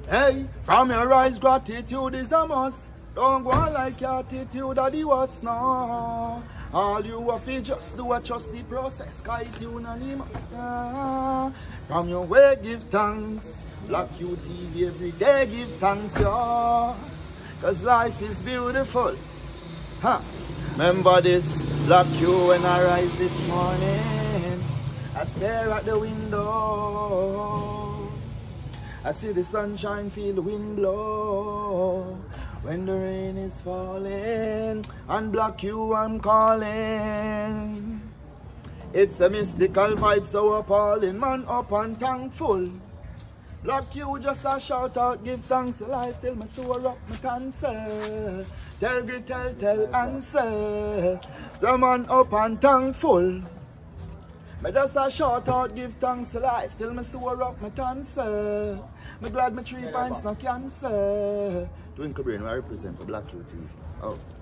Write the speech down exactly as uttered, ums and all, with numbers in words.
Hey, from your eyes, gratitude is a must. Don't go on like your attitude that the was no. All you have to just do is trust the process. Sky you anonymous. Uh, from your way, give thanks. Black U T V every day, give thanks, yo. Cause life is beautiful. Huh. Remember this, Black you when I rise this morning. I stare at the window. I see the sunshine, feel the wind blow. When the rain is falling, and Black you I'm calling. It's a mystical vibe so appalling, man up and thankful. Black you just a shout out, give thanks to life till my soul up my cancel. Tell grit, tell, tell, answer. Someone up and thankful. Me just a shout out, give thanks to life till my soul up my cancel. Me glad my three pints no cancer. Twinkle Brain, I represent for Black U T V. Oh.